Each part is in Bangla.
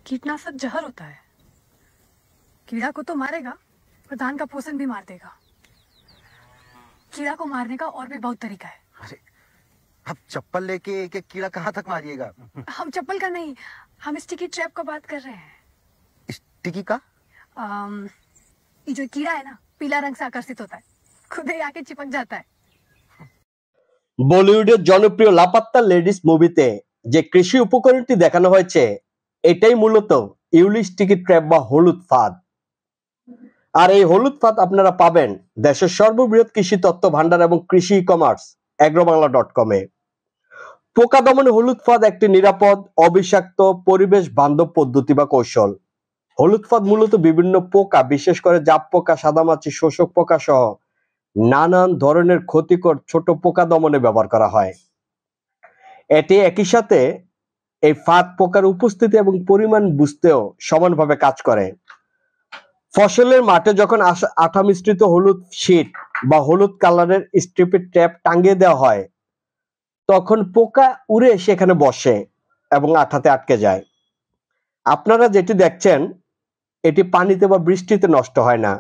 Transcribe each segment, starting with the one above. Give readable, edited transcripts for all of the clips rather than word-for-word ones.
कीटनाशक जहर होता है। कीड़ा को तो मारेगा पर धान का पोषण भी मार देगा। कीड़ा को मारने का और भी बहुत तरीका है। अरे अब चप्पल लेके एक एक कीड़ा कहाँ तक मारिएगा? हम चप्पल का नहीं, हम स्टिकी ट्रैप का बात कर रहे हैं। स्टिकी का? ये जो कीड़ा है ना, पीला रंग से आकर्षित होता है, खुद ही आके चिपक जाता है। বলিউডের জনপ্রিয় লাপাত্তা লেডিস মুভিতে যে কৃষি উপকরণটি দেখানো হয়েছে এটাই মূলত ইউলি স্টিকি ট্র্যাপ বা হলুদ ফাঁদ। আর এই হলুদ ফাঁদ আপনারা পাবেন দেশের সর্ববৃহৎ কৃষি তথ্য ভান্ডার এবং কৃষি ই-কমার্স agrobangla.com এ। পোকা দমনে হলুদ ফাঁদ একটি নিরাপদ, অবিষাক্ত, পরিবেশ বান্ধব পদ্ধতি বা কৌশল। হলুদ ফাঁদ মূলত বিভিন্ন পোকা, বিশেষ করে জাপ পোকা, সাদামাছি, শোষক পোকা সহ নানান ধরনের ক্ষতিকর ছোট পোকা দমনে ব্যবহার করা হয়। এটি একই সাথে এই ফাঁদ পোকার উপস্থিতি এবং পরিমাণ বুঝতেও সমানভাবে কাজ করে। ফসলের মাঠে যখন আঠা মিশ্রিত হলুদ শীট বা হলুদ কালারের স্ট্রিপের ট্র্যাপ টাঙিয়ে দেওয়া হয় তখন পোকা উড়ে সেখানে বসে এবং আঠাতে আটকে যায়। আপনারা যেটি দেখছেন এটি পানিতে বা বৃষ্টিতে নষ্ট হয় না।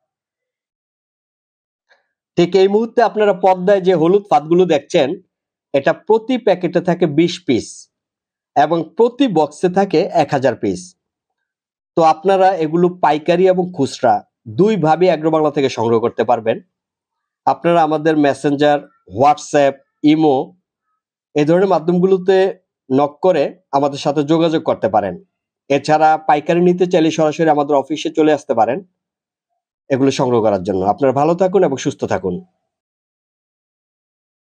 ঠিক এই মুহূর্তে আপনারা পর্দায় যে হলুদ ফাঁদগুলো দেখছেন এটা প্রতি প্যাকেটে থাকে 20 পিস এবং প্রতি বক্সে থাকে 1000 পিস। তো আপনারা এগুলো পাইকারি এবং খুচরা দুই ভাবে অ্যাগ্রোবাংলা থেকে সংগ্রহ করতে পারবেন। আপনারা আমাদের মেসেঞ্জার, হোয়াটসঅ্যাপ, ইমো এই ধরনের মাধ্যমগুলোতে নক করে আমাদের সাথে যোগাযোগ করতে পারেন। এছাড়া পাইকারি নিতে চাইলে সরাসরি আমাদের অফিসে চলে আসতে পারেন এগুলো সংগ্রহ করার জন্য। আপনারা ভালো থাকুন এবং সুস্থ থাকুন।